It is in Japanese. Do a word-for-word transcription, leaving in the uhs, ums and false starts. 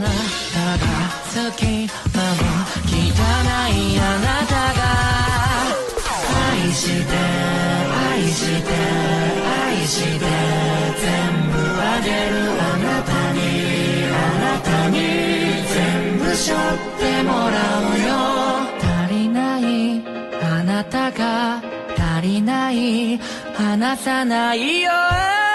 なたが好きなの汚いあなたが愛して愛して愛して全部あげるあなたにあなたに全部背負ってもらうよ足りないあなたが足りない離さないよ